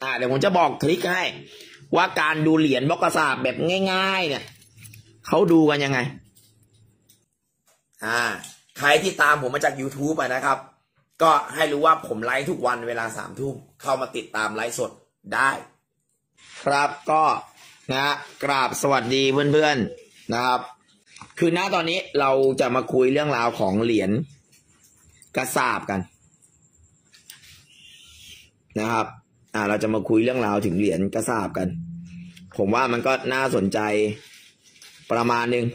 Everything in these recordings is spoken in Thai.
เดี๋ยวผมจะบอกทริคให้ว่าการดูเหรียญบล็อกกระสาบแบบง่ายๆเนี่ยเขาดูกันยังไงใครที่ตามผมมาจาก YouTube นะครับก็ให้รู้ว่าผมไลฟ์ทุกวันเวลา3 ทุ่มเข้ามาติดตามไลฟ์สดได้ครับก็นะกราบสวัสดีเพื่อนๆนะครับคือณตอนนี้เราจะมาคุยเรื่องราวของเหรียญกระสาบกันนะครับเราจะมาคุยเรื่องราวถึงเหรียญกระสาบกันผมว่ามันก็น่าสนใจประมาณหนึ่ง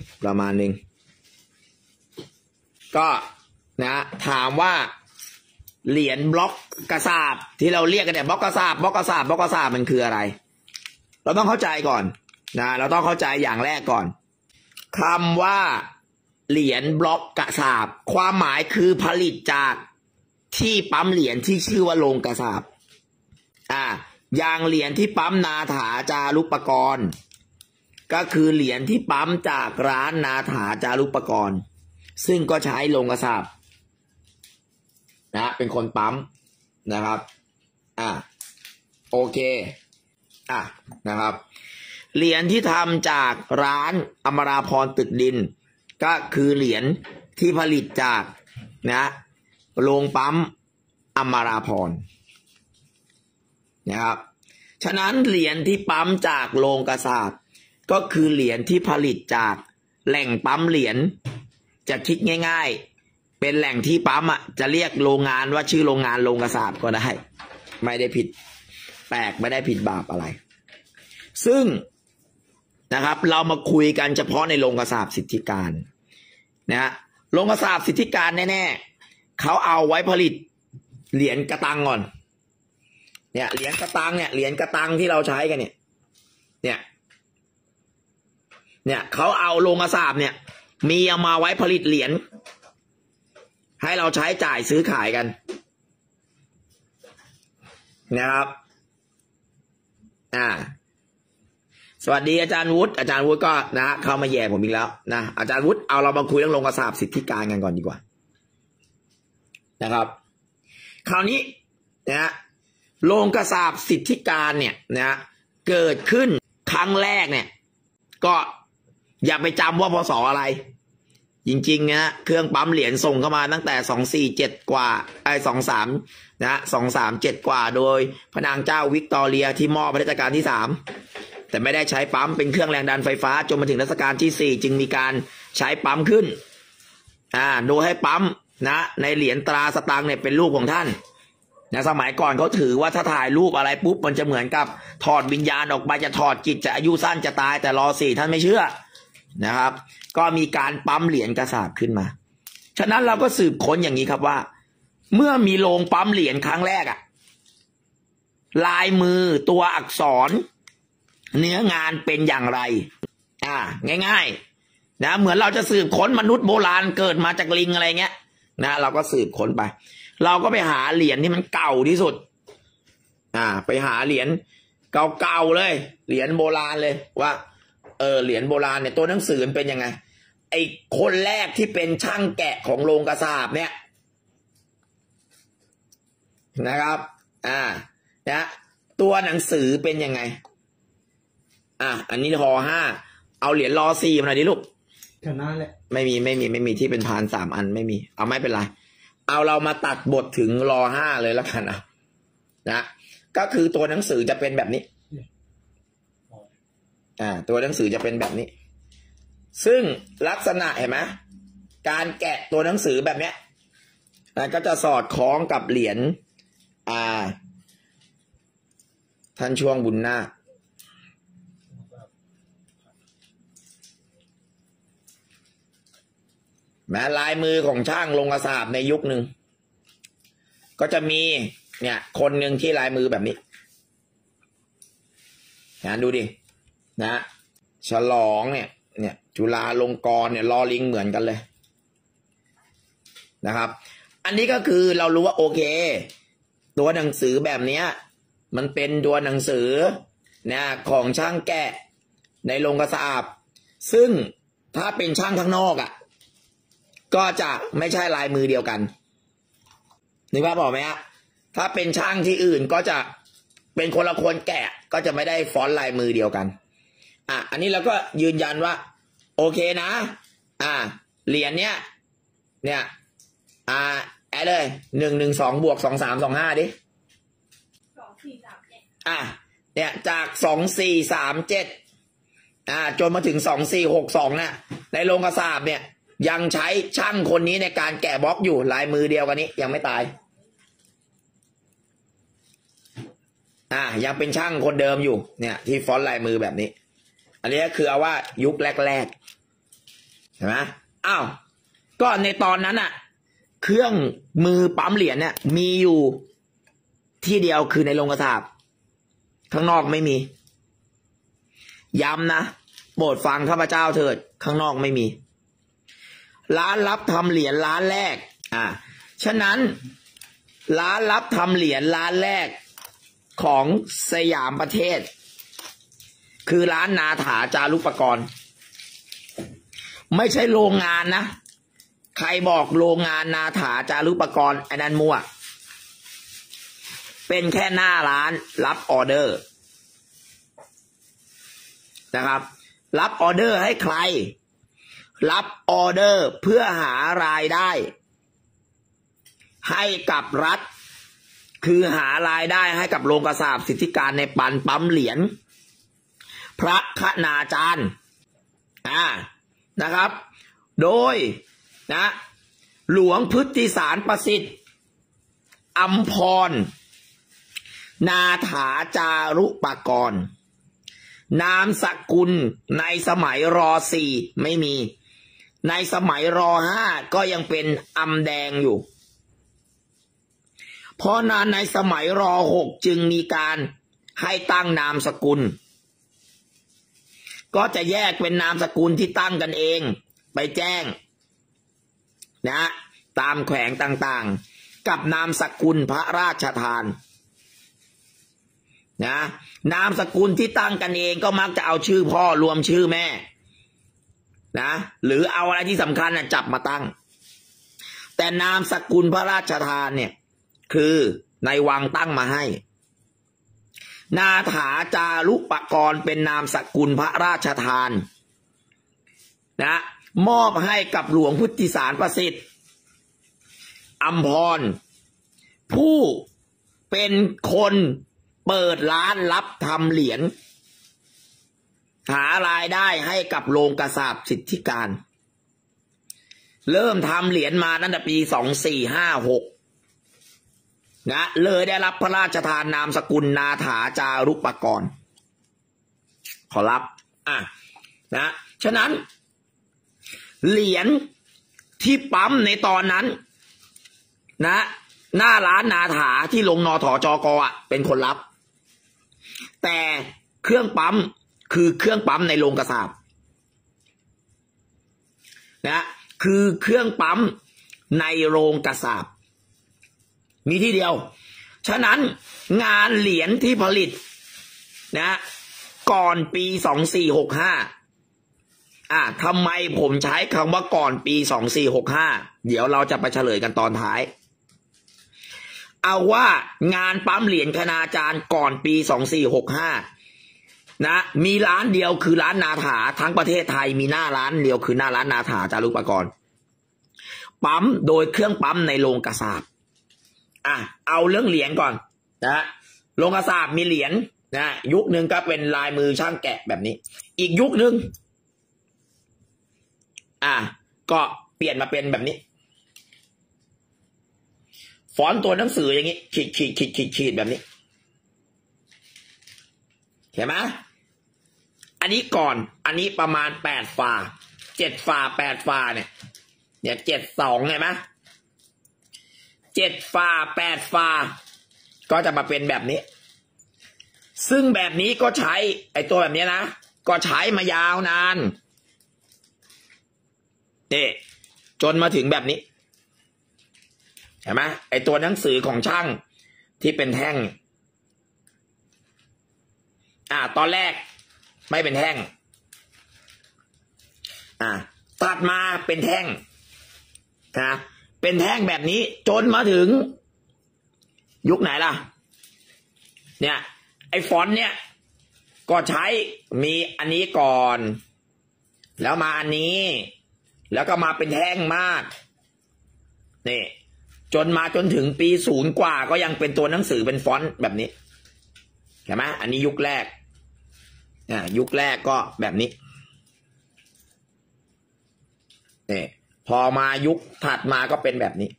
ก็นะถามว่าเหรียญบล็อกกระสาบที่เราเรียกกันเนี่ยบล็อกกระสาบมันคืออะไรเราต้องเข้าใจก่อนนะเราต้องเข้าใจอย่างแรกก่อนคำว่าเหรียญบล็อกกระสาบความหมายคือผลิตจากที่ปั๊มเหรียญที่ชื่อว่าโรงกระสาบอย่างเหรียญที่ปั๊มนาถาจารุปกรณ์ก็คือเหรียญที่ปั๊มจากร้านนาถาจารุปกรณ์ซึ่งก็ใช้โรงกระสาบนะเป็นคนปั๊มนะครับโอเคนะครับเหรียญที่ทำจากร้านอมราพรตึกดินก็คือเหรียญที่ผลิตจากโรงปั๊มอมราพรนะครับฉะนั้นเหรียญที่ปั๊มจากโรงกระสาบก็คือเหรียญที่ผลิตจากแหล่งปั๊มเหรียญจะคิดง่ายๆเป็นแหล่งที่ปั๊มจะเรียกโรงงานว่าชื่อโรงงานโรงกระสาบก็ได้ไม่ได้ผิดแปลกไม่ได้ผิดบาปอะไรซึ่งนะครับเรามาคุยกันเฉพาะในโรงกระสาบสิทธิการโรงกระสาบสิทธิการแน่ๆเขาเอาไว้ผลิตเหรียญกระตังก่อนเนี่ยเหรียญกระตังเนี่ยเหรียญกระตังที่เราใช้กันเนี่ยเขาเอาโรงกระสาบเนี่ยมีเอามาไว้ผลิตเหรียญให้เราใช้จ่ายซื้อขายกันนะครับสวัสดีอาจารย์วุฒิก็เข้ามาแย่ผมอีกแล้วนะอาจารย์วุฒิเอาเรามาคุยเรื่องโรงกระสาบสิทธิการกันก่อนดีกว่านะครับคราวนี้โรงกระสาบสิทธิการเนี่ยเกิดขึ้นครั้งแรกเนี่ยก็อย่าไปจำว่าพศอะไรจริงๆเครื่องปั๊มเหรียญส่งเข้ามาตั้งแต่247กว่า237กว่าโดยพระนางเจ้าวิกตอเรียที่มอบรัชกาลที่3แต่ไม่ได้ใช้ปั๊มเป็นเครื่องแรงดันไฟฟ้าจนมาถึงรัชกาลที่4จึงมีการใช้ปั๊มขึ้นโดยให้ปั๊มในเหรียญตราสตางค์เนี่ยเป็นรูปของท่านสมัยก่อนเขาถือว่าถ้าถ่ายรูปอะไรปุ๊บมันจะเหมือนกับถอดวิญญาณออกไปจะถอดจิตจะอายุสั้นจะตายแต่ร.4ท่านไม่เชื่อนะครับก็มีการปั๊มเหรียญกระสาบขึ้นมาฉะนั้นเราก็สืบค้นอย่างนี้ครับว่าเมื่อมีโรงปั๊มเหรียญครั้งแรกลายมือตัวอักษรเนื้องานเป็นอย่างไรง่ายๆเหมือนเราจะสืบค้นมนุษย์โบราณเกิดมาจากลิงอะไรเงี้ยเราก็สืบค้นไปเราก็ไปหาเหรียญที่มันเก่าที่สุดไปหาเหรียญเก่าๆเลยเหรียญโบราณเลยว่าเหรียญโบราณเนี่ยตัวหนังสือมันเป็นยังไงไอ้คนแรกที่เป็นช่างแกะของโรงกระสาบเนี่ยนะครับตัวหนังสือเป็นยังไงอันนี้ร.5เอาเหรียญร.4มาหน่อยดิลูกชนะแหละไม่มีที่เป็นพาน3อันไม่มีเอาไม่เป็นไรเอาเรามาตัดบทถึงร.5เลยแล้วกันนะก็คือตัวหนังสือจะเป็นแบบนี้ตัวหนังสือจะเป็นแบบนี้ซึ่งลักษณะเห็นไหมการแกะตัวหนังสือแบบเนี้ยก็จะสอดคล้องกับเหรียญท่านช่วงบุญนาคแม้ลายมือของช่างโรงกระสาบในยุคหนึ่งก็จะมีคนหนึ่งที่ลายมือแบบนี้ดูดิฉลองเนี่ยจุฬาลงกรณ์เนี่ยลอลิงเหมือนกันเลยนะครับอันนี้ก็คือเรารู้ว่าโอเคตัวหนังสือแบบนี้มันเป็นตัวหนังสือของช่างแกะในโรงกระสาบซึ่งถ้าเป็นช่างข้างนอกก็จะไม่ใช่ลายมือเดียวกันนึกภาพออกไหมถ้าเป็นช่างที่อื่นก็จะเป็นคนละคนแกะก็จะไม่ได้ฟอนต์ลายมือเดียวกันอันนี้เราก็ยืนยันว่าโอเคนะเหรียญเนี้ยเนี่ยแอดเลย112 บวก 2325ดิเนี่ยจาก2437จนมาถึง2462เนี่ยในโรงกระสาบเนี่ยยังใช้ช่างคนนี้ในการแกะบล็อกอยู่ลายมือเดียวกันนี้ยังไม่ตายยังเป็นช่างคนเดิมอยู่เนี่ยที่ฟอนต์ลายมือแบบนี้อันนี้คือเอาว่ายุคแรกๆเห็นไหมก็ในตอนนั้นเครื่องมือปั๊มเหรียญเนี่ยมีอยู่ที่เดียวคือในโรงกระสาบข้างนอกไม่มีย้ำนะโปรดฟังข้าพเจ้าเถิดข้างนอกไม่มีร้านรับทำเหรียญร้านแรกฉะนั้นร้านรับทำเหรียญร้านแรกของสยามประเทศคือร้านนาถาจารุปกรณ์ไม่ใช่โรงงานนะใครบอกโรงงานนาถาจารุปกรณ์ไอ้นั่นมั่วเป็นแค่หน้าร้านรับออเดอร์นะครับรับออเดอร์ให้ใครรับออเดอร์เพื่อหารายได้ให้กับรัฐคือหารายได้ให้กับโรงกระสาบสิทธิการในปันปั๊มเหรียญพระคณาจารย์นะครับโดยหลวงพุทธิสารประสิทธิ์อัมพรนาถาจารุปกรณ์นามสกุลในสมัยร.4ไม่มีในสมัยร.5ก็ยังเป็นอำแดงอยู่เพราะนั้นในสมัยร.6จึงมีการให้ตั้งนามสกุลก็จะแยกเป็นนามสกุลที่ตั้งกันเองไปแจ้งตามแขวงต่างๆกับนามสกุลพระราชทานนามสกุลที่ตั้งกันเองก็มักจะเอาชื่อพ่อรวมชื่อแม่หรือเอาอะไรที่สำคัญจับมาตั้งแต่นามสกุลพระราชทานเนี่ยคือในวังตั้งมาให้นาถาจารุปกรณ์เป็นนามสกุลพระราชทานมอบให้กับหลวงพุทธิสารประสิทธิ์อัมพรผู้เป็นคนเปิดร้านรับทำเหรียญหารายได้ให้กับโรงกระสาบสิทธิการเริ่มทำเหรียญมาตั้งแต่ปี2456เลยได้รับพระราชทานนามสกุลนาถาจารุปกรณ์ขอรับฉะนั้นเหรียญที่ปั๊มในตอนนั้นหน้าร้านนาถาที่ลงนถจกเป็นคนรับแต่เครื่องปั๊มคือเครื่องปั๊มในโรงกระสาบคือเครื่องปั๊มในโรงกระสาบมีที่เดียวฉะนั้นงานเหรียญที่ผลิตก่อนปี2465ทำไมผมใช้คำว่าก่อนปี2465เดี๋ยวเราจะไปเฉลยกันตอนท้ายเอาว่างานปั๊มเหรียญคณาจารย์ก่อนปี2465มีร้านเดียวคือร้านนาถาทั้งประเทศไทยมีหน้าร้านเดียวคือหน้าร้านนาถาจารุปกรณ์ปั๊มโดยเครื่องปั๊มในโรงกระสาบเอาเรื่องเหรียญก่อนโรงกระสาบมีเหรียญยุคนึงก็เป็นลายมือช่างแกะแบบนี้อีกยุคนึงก็เปลี่ยนมาเป็นแบบนี้ฟอนต์ตัวหนังสืออย่างนี้ขีดแบบนี้เห็นไหมอันนี้ก่อนอันนี้ประมาณ8 ฝ่า7 ฝ่า8 ฝ่าเนี่ย72เห็นไหม7 ฝ่า8 ฝ่าก็จะมาเป็นแบบนี้ซึ่งแบบนี้ก็ใช้ไอ้ตัวแบบนี้นะก็ใช้มายาวนานจนมาถึงแบบนี้เห็นไหมไอ้ตัวหนังสือของช่างที่เป็นแท่งตอนแรกไม่เป็นแท่งตัดมาเป็นแท่งเป็นแท่งแบบนี้จนมาถึงยุคไหนล่ะเนี่ยไอ้ฟอนต์เนี่ยก็ใช้มีอันนี้ก่อนแล้วมาอันนี้แล้วก็มาเป็นแท่งมากนี่จนมาจนถึงปี0 กว่าก็ยังเป็นตัวหนังสือเป็นฟอนต์แบบนี้เห็นไหมอันนี้ยุคแรกยุคแรกก็แบบนี้นี่พอมายุคถัดมาก็เป็นแบบนี้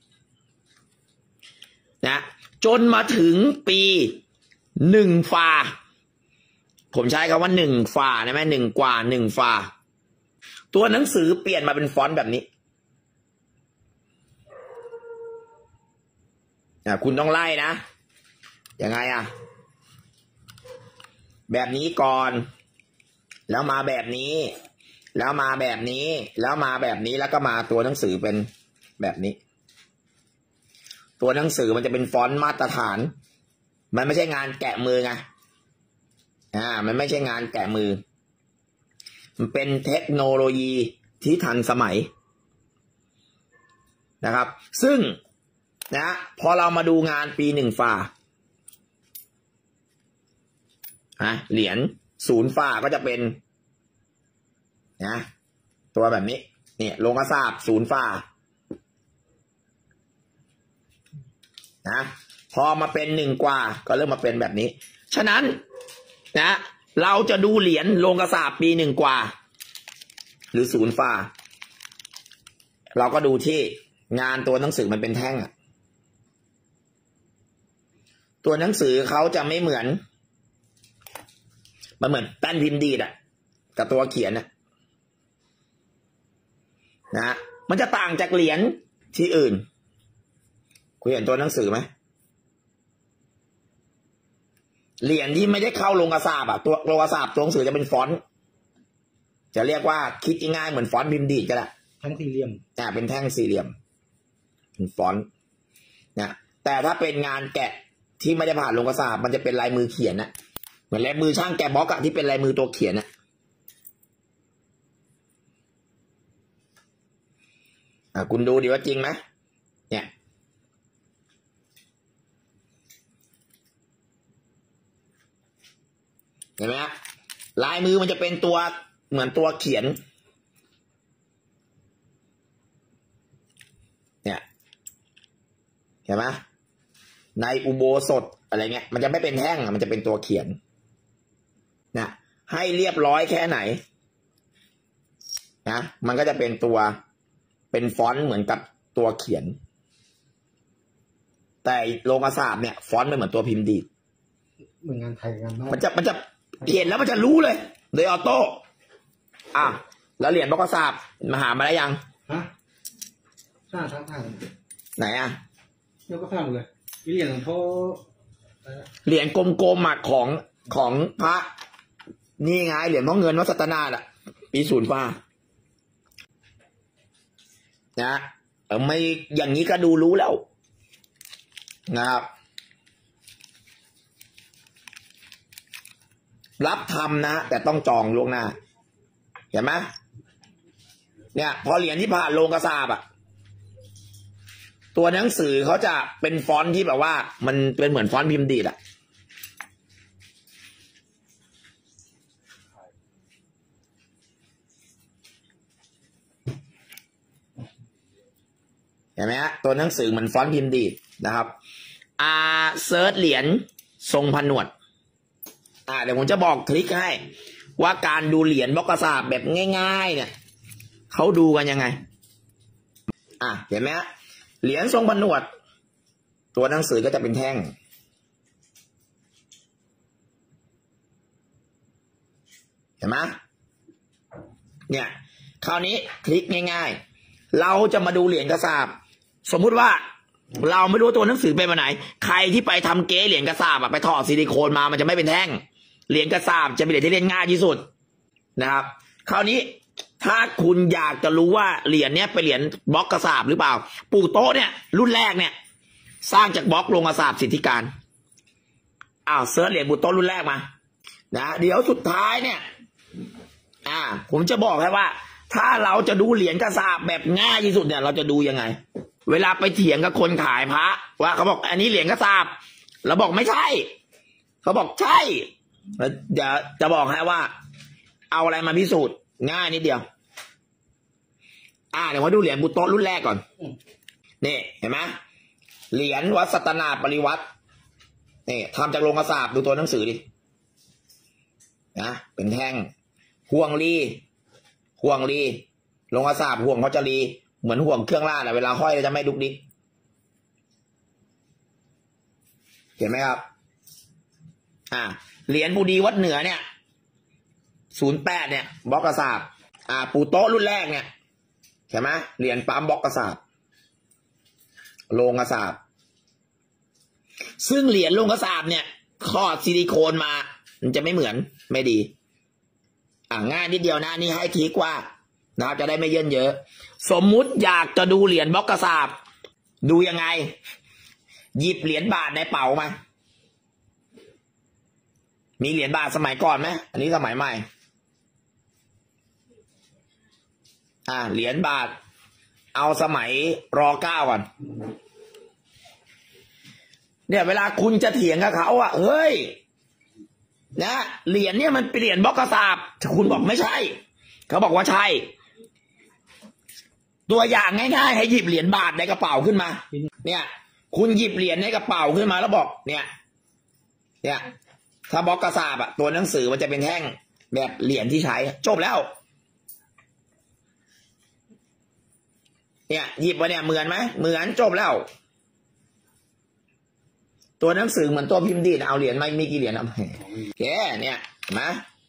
นะจนมาถึงปี1 ฝ่าผมใช้คำว่า1 ฝ่าได้ไหม1 กว่า1 ฝ่าตัวหนังสือเปลี่ยนมาเป็นฟอนต์แบบนี้คุณต้องไล่นะยังไงแบบนี้ก่อนแล้วมาแบบนี้แล้วมาแบบนี้แล้วมาแบบนี้แล้วก็มาตัวหนังสือเป็นแบบนี้ตัวหนังสือมันจะเป็นฟอนต์มาตรฐานมันไม่ใช่งานแกะมือไงมันไม่ใช่งานแกะมือมันเป็นเทคโนโลยีที่ทันสมัยนะครับซึ่งนะพอเรามาดูงานปี1 ฝ่าเหรียญ0 ฝ่าก็จะเป็นนะตัวแบบนี้เนี่ยโลกาศาสตร์0 ฝ่านะพอมาเป็น1 กว่าก็เริ่มมาเป็นแบบนี้ฉะนั้นนะเราจะดูเหรียญโลกาศาสตร์ปี1 กว่าหรือ0 ฝ่าเราก็ดูที่งานตัวหนังสือมันเป็นแท่งตัวหนังสือเขาจะไม่เหมือนมันเหมือนแป้นพิมพ์ดีดกับตัวเขียนนะมันจะต่างจากเหรียญที่อื่นคุณเห็นตัวหนังสือไหมเหรียญที่ไม่ได้เข้าโลกาศาสตร์ตัวโลกาศาสตร์ตัวหนังสือจะเป็นฟอนต์จะเรียกว่าคิดง่ายๆเหมือนฟอนต์พิมพ์ดีดก็ได้แท่งสี่เหลี่ยมเป็นแท่งสี่เหลี่ยมเป็นฟอนต์นะแต่ถ้าเป็นงานแกะที่ไม่ได้ผ่านโลกาศาสตร์มันจะเป็นลายมือเขียนเหมือนลายมือช่างแกะบล็อกที่เป็นลายมือตัวเขียนคุณดูดิว่าจริงไหมเนี่ยเห็นไหมลายมือมันจะเป็นตัวเหมือนตัวเขียนเนี่ยเห็นไหมในอุโบสถอะไรเงี้ยมันจะไม่เป็นแท่งมันจะเป็นตัวเขียนนะให้เรียบร้อยแค่ไหนนะมันก็จะเป็นตัวเป็นฟอนต์เหมือนกับตัวเขียนแต่โลกาศาสตร์เนี่ยฟอนต์ไม่เหมือนตัวพิมพ์ดีดเหมือนงานไทยงานนอกมันจะเห็นแล้วมันจะรู้เลยโดยออโต้แล้วเหรียญโลกาศาสตร์มาหามาได้ยังทั้งไหนโลกาศาสตร์เลยเหรียญเขาเหรียญกลมๆของพระนี่ไงเหรียญพ่อเงินวัดสัตนาปี0 ฝ่านะไม่อย่างนี้ก็ดูรู้แล้วนะครับรับทำนะแต่ต้องจองล่วงหน้าเห็นไหมเนี่ยพอเหรียญที่ผ่านโลกาศาสตร์ตัวหนังสือเขาจะเป็นฟอนต์ที่แบบว่ามันเป็นเหมือนฟอนต์พิมพ์ดีดเห็นไหมฮะตัวหนังสือเหมือนฟอนต์พิมพ์ดีดนะครับเซิร์ชเหรียญทรงผนวดเดี๋ยวผมจะบอกทริคให้ว่าการดูเหรียญโลกาศาสตร์แบบง่ายๆเนี่ยเขาดูกันยังไงเห็นไหมฮะเหรียญทรงผนวดตัวหนังสือก็จะเป็นแท่งเห็นไหมเนี่ยคราวนี้คลิกง่ายๆเราจะมาดูเหรียญกระสาบสมมุติว่าเราไม่รู้ตัวหนังสือเป็นมาไหนใครที่ไปทำเก๊เหรียญกระสาบไปถอดซิลิโคนมามันจะไม่เป็นแท่งเหรียญกระสาบจะเป็นเหรียญที่เล่นง่ายที่สุดนะครับคราวนี้ถ้าคุณอยากจะรู้ว่าเหรียญเนี้ยเป็นเหรียญบล็อกกระสาบหรือเปล่าปู่โต๊ะเนี่ยรุ่นแรกเนี่ยสร้างจากบล็อกโลงกระสาบสิทธิการเซิร์ชเหรียญปู่โต๊ะรุ่นแรกมานะเดี๋ยวสุดท้ายเนี่ยผมจะบอกให้ว่าถ้าเราจะดูเหรียญกระสาบแบบง่ายที่สุดเนี่ยเราจะดูยังไงเวลาไปเถียงกับคนขายพระว่าเขาบอกอันนี้เหรียญกระสาบเราบอกไม่ใช่เขาบอกใช่เดี๋ยวจะบอกให้ว่า เอาอะไรมาพิสูจน์ง่ายนิดเดียวเดี๋ยวมาดูเหรียญบุโตะรุ่นแรกก่อนนี่เห็นไหมเหรียญวัดสัตนาปริวัตินี่ทำจากโลงกระสาบดูตัวหนังสือดินะเป็นแท่งห่วงรีโลงกระสาบห่วงเขาจะรีเหมือนห่วงเครื่องล่าเวลาห้อยจะไม่ดุกดิกเห็นไหมครับเหรียญบูดีวัดเหนือเนี่ย08เนี่ยบล็อกกระสาบปูโต๊ะรุ่นแรกเนี่ยเห็นไหมเหรียญปั๊มบล็อกกระสาบโลงกระสาบซึ่งเหรียญโลงกระสาบเนี่ยครอบซิลิโคนมามันจะไม่เหมือนไม่ดีง่ายนิดเดียวนะนี่ให้ทีกว่านะครับจะได้ไม่เยินเยอะสมมุติอยากจะดูเหรียญบล็อกกระสาบดูยังไงหยิบเหรียญบาทในเป๋ามามีเหรียญบาทสมัยก่อนไหมอันนี้สมัยใหม่เหรียญบาทเอาสมัยร.9 ก่อนเนี่ยเวลาคุณจะเถียงกับเขาเฮ้ยนะเหรียญเนี่ยมันเป็นเหรียญบล็อกกระสาบคุณบอกไม่ใช่เขาบอกว่าใช่ตัวอย่างง่ายๆให้หยิบเหรียญบาทในกระเป๋าขึ้นมาเนี่ยคุณหยิบเหรียญในกระเป๋าขึ้นมาแล้วบอกเนี่ยถ้าบล็อกกระสาบตัวหนังสือมันจะเป็นแท่งแบบเหรียญที่ใช้จบแล้วเนี่ยหยิบมาเนี่ยเหมือนไหมเหมือนจบแล้วตัวหนังสือเหมือนตัวพิมพ์ดีดเอาเหรียญไม่มีกี่เหรียญโอเคเนี่ยเห็นไหม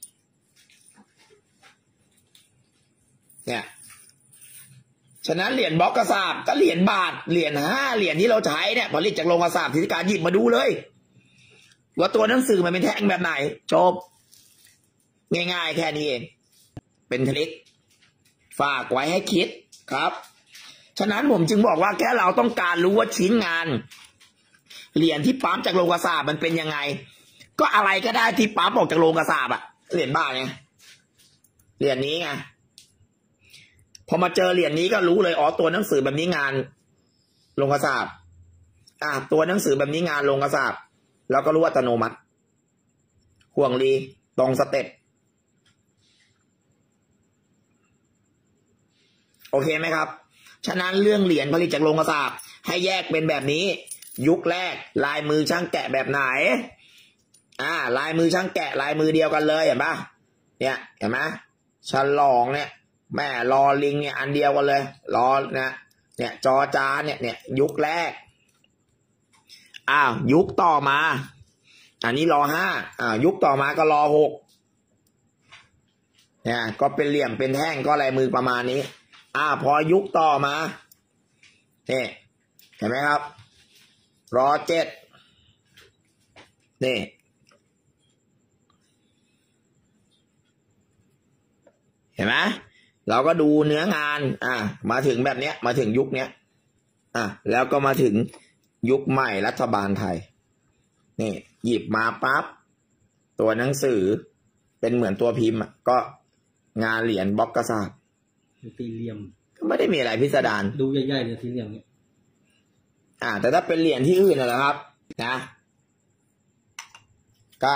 เนี่ยฉะนั้นเหรียญบล็อกกระสาบก็เหรียญบาทเหรียญ5เหรียญที่เราใช้เนี่ยผลิตจากโลงกระสาบธิการหยิบมาดูเลยว่าตัวหนังสือมันเป็นแท่งแบบไหนจบง่ายๆแค่นี้เองเป็นทริคฝากไว้ให้คิดครับฉะนั้นผมจึงบอกว่าแค่เราต้องการรู้ว่าชิ้นงานเหรียญที่ปั๊มจากโลงกระสาบมันเป็นยังไงก็อะไรก็ได้ที่ปั๊มออกจากโลงกระสาบเหรียญบาทไงเหรียญนี้ไงพอมาเจอเหรียญนี้ก็รู้เลยตัวหนังสือแบบนี้งานโลงกระสาบตัวหนังสือแบบนี้งานโลงกระสาบแล้วก็รู้อัตโนมัติห่วงรีตรงสเต็ปโอเคไหมครับฉะนั้นเรื่องเหรียญผลิตจากโลงกระสาบให้แยกเป็นแบบนี้ยุคแรกลายมือช่างแกะแบบไหนลายมือช่างแกะลายมือเดียวกันเลยเห็นปะเนี่ยเห็นไหมฉลองเนี่ยแม่รอลิงเนี่ยอันเดียวกันเลยรอเนี่ยจอจานเนี่ยยุคแรกยุคต่อมาอันนี้รอ5ยุคต่อมาก็รอ6เนี่ยก็เป็นเหลี่ยมเป็นแท่งก็ลายมือประมาณนี้พอยุคต่อมาเนี่ยเห็นไหมครับรอ7นี่เห็นไหมเราก็ดูเนื้องานมาถึงแบบเนี้ยมาถึงยุคเนี้ยแล้วก็มาถึงยุคใหม่รัฐบาลไทยนี่หยิบมาปั๊บตัวหนังสือเป็นเหมือนตัวพิมพ์ก็งานเหรียญบล็อกกระสาบสี่เหลี่ยมก็ไม่ได้มีอะไรพิสดารดูใหญ่ๆเลยสี่เหลี่ยมเนี่ยแต่ถ้าเป็นเหรียญที่อื่นนะครับนะก็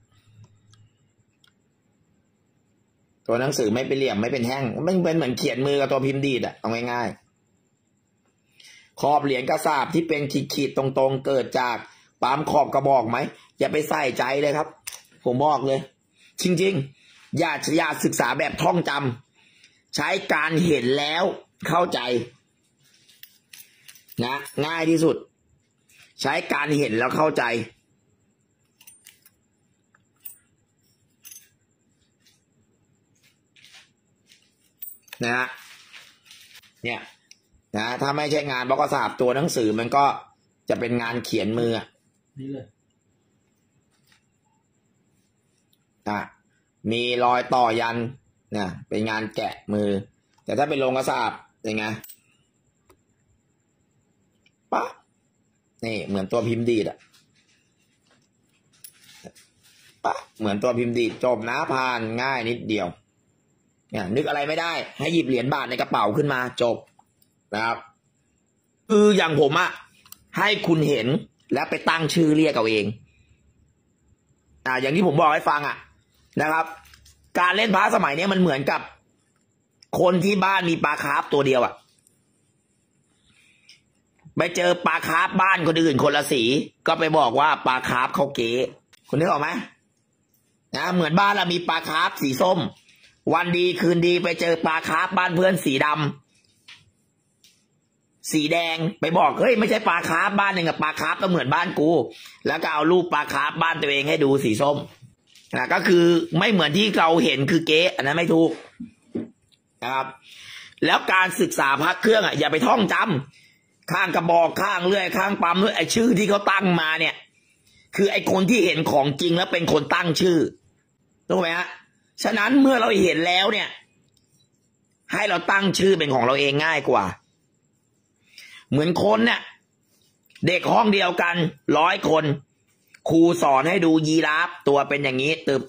ตัวหนังสือไม่เป็นเหลี่ยมไม่เป็นแท่งมันเป็นเหมือนเขียนมือกับตัวพิมพ์ดีดเอาง่ายๆขอบเหรียญกระสาบที่เป็นขีดๆตรงๆเกิดจากปั๊มขอบกระบอกไหมอย่าไปใส่ใจเลยครับผมบอกเลยจริงๆอย่าศึกษาแบบท่องจำใช้การเห็นแล้วเข้าใจนะง่ายที่สุดใช้การเห็นแล้วเข้าใจเนี่ยถ้าไม่ใช่งานบล็อกกระสาบตัวหนังสือมันก็จะเป็นงานเขียนมือนี่เลยมีรอยต่อยันเป็นงานแกะมือแต่ถ้าเป็นโลงกระสาบเป็นไงปั๊บนี่เหมือนตัวพิมพ์ดีดปั๊บเหมือนตัวพิมพ์ดีดจบนะผ่านง่ายนิดเดียวนึกอะไรไม่ได้ให้หยิบเหรียญบาทในกระเป๋าขึ้นมาจบนะครับคืออย่างผมให้คุณเห็นแล้วไปตั้งชื่อเรียกเอาเองอย่างที่ผมบอกให้ฟังนะครับ การเล่นพระสมัยนี้มันเหมือนกับคนที่บ้านมีปลาคาร์ฟตัวเดียวไปเจอปลาคาร์ฟบ้านคนอื่นคนละสีก็ไปบอกว่าปลาคาร์ฟเขาเก๋คุณนึกออกไหมเหมือนบ้านเรามีปลาคาร์ฟสีส้มวันดีคืนดีไปเจอปลาคาร์ฟบ้านเพื่อนสีดำสีแดงไปบอกเฮ้ยไม่ใช่ปลาคาร์ฟบ้านหนึ่งกับปลาคาร์ฟก็เหมือนบ้านกูแล้วก็เอารูปปลาคาร์ฟบ้านตัวเองให้ดูสีส้มก็คือไม่เหมือนที่เราเห็นคือเก๊อันนั้นไม่ถูกนะครับแล้วการศึกษาพระเครื่องอย่าไปท่องจำข้างกระบอกข้างเลื่อยข้างปั๊มด้วยไอ้ชื่อที่เขาตั้งมาเนี่ยคือไอ้คนที่เห็นของจริงแล้วเป็นคนตั้งชื่อถูกไหมฮะฉะนั้นเมื่อเราเห็นแล้วเนี่ยให้เราตั้งชื่อเป็นของเราเองง่ายกว่าเหมือนคนเนี่ยเด็กห้องเดียวกัน100 คนครูสอนให้ดูยีราฟตัวเป็นอย่างนี้ตึบ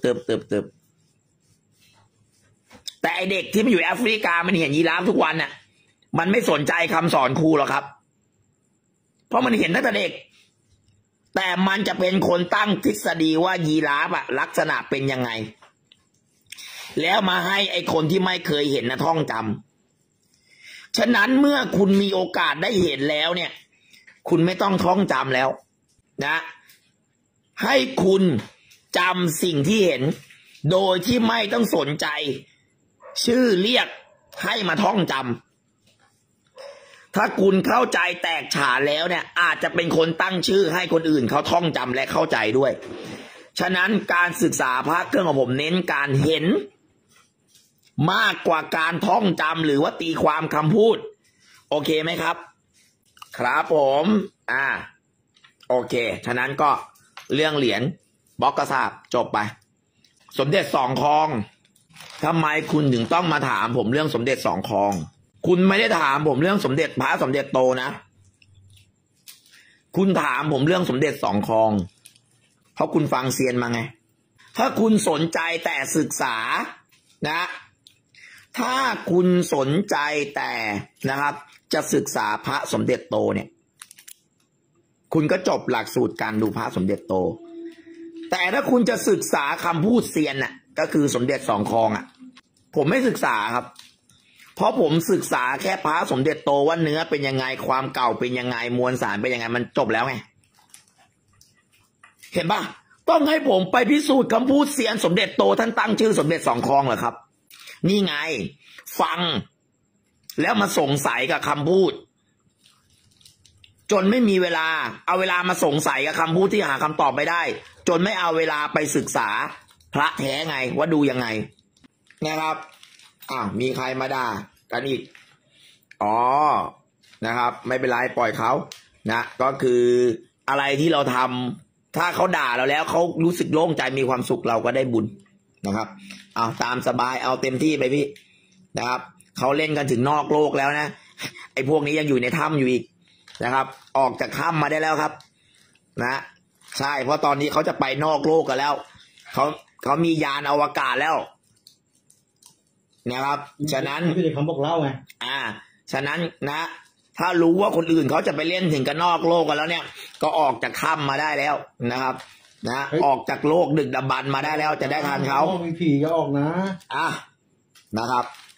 แต่ไอเด็กที่มันอยู่แอฟริกามันเห็นยีราฟทุกวันน่ะมันไม่สนใจคำสอนครูหรอกครับเพราะมันเห็นตั้งแต่เด็กแต่มันจะเป็นคนตั้งทฤษฎีว่ายีราฟลักษณะเป็นยังไงแล้วมาให้ไอคนที่ไม่เคยเห็นท่องจำฉะนั้นเมื่อคุณมีโอกาสได้เห็นแล้วเนี่ยคุณไม่ต้องท่องจำแล้วนะให้คุณจำสิ่งที่เห็นโดยที่ไม่ต้องสนใจชื่อเรียกให้มาท่องจำถ้าคุณเข้าใจแตกฉานแล้วเนี่ยอาจจะเป็นคนตั้งชื่อให้คนอื่นเขาท่องจำและเข้าใจด้วยฉะนั้นการศึกษาพระเครื่องของผมเน้นการเห็นมากกว่าการท่องจำหรือว่าตีความคำพูดโอเคไหมครับครับผมโอเคฉะนั้นก็เรื่องเหรียญบล็อกกระสาบจบไปสมเด็จสองคลองทำไมคุณถึงต้องมาถามผมเรื่องสมเด็จสองคลองคุณไม่ได้ถามผมเรื่องสมเด็จพระสมเด็จโตนะคุณถามผมเรื่องสมเด็จสองคลองเพราะคุณฟังเซียนมาไงถ้าคุณสนใจแต่ศึกษานะถ้าคุณสนใจแต่นะครับจะศึกษาพระสมเด็จโตเนี่ยคุณก็จบหลักสูตรการดูพระสมเด็จโตแต่ถ้าคุณจะศึกษาคำพูดเซียนก็คือสมเด็จสองคลองผมไม่ศึกษาครับเพราะผมศึกษาแค่พระสมเด็จโตว่าเนื้อเป็นยังไงความเก่าเป็นยังไงมวลสารเป็นยังไงมันจบแล้วไงเห็นปะต้องให้ผมไปพิสูจน์คำพูดเซียนสมเด็จโตท่านตั้งชื่อสมเด็จสองคลองเหรอครับนี่ไงฟังแล้วมาสงสัยกับคำพูดจนไม่มีเวลาเอาเวลามาสงสัยกับคำพูดที่หาคำตอบไม่ได้จนไม่เอาเวลาไปศึกษาพระแท้ไงว่าดูยังไงนะครับมีใครมาด่ากันอีกนะครับไม่เป็นไรปล่อยเขานะก็คืออะไรที่เราทำถ้าเขาด่าเราแล้วเขารู้สึกโล่งใจมีความสุขเราก็ได้บุญนะครับเอาตามสบายเอาเต็มที่ไปพี่นะครับเขาเล่นกันถึงนอกโลกแล้วนะไอ้พวกนี้ยังอยู่ในถ้ำอยู่อีกนะครับออกจากถ้ำมาได้แล้วครับนะใช่เพราะตอนนี้เขาจะไปนอกโลกกันแล้วเขามียานอวกาศแล้วนะครับฉะนั้นไม่ได้คำบอกเล่าไงฉะนั้นนะถ้ารู้ว่าคนอื่นเขาจะไปเล่นถึงกันนอกโลกกันแล้วเนี่ยก็ออกจากถ้ำมาได้แล้วนะครับนะออกจากโลกดึกดำบรรพ์มาได้แล้วจะได้ทันเขามีผีก็ออกนะนะครับ